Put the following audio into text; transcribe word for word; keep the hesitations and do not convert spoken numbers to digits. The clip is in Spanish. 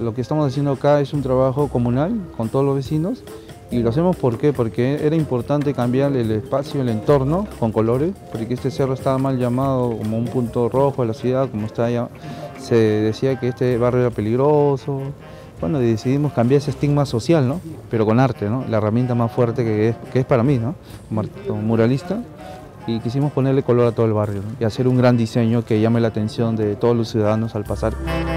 lo que estamos haciendo acá es un trabajo comunal con todos los vecinos y lo hacemos ¿por qué? Porque era importante cambiar el espacio, el entorno con colores, porque este cerro estaba mal llamado como un punto rojo de la ciudad, como está allá. Se decía que este barrio era peligroso. Bueno, y decidimos cambiar ese estigma social, ¿no? Pero con arte, ¿no? La herramienta más fuerte que es, que es para mí, ¿no? Como, como muralista. Y quisimos ponerle color a todo el barrio, ¿no? Y hacer un gran diseño que llame la atención de todos los ciudadanos al pasar.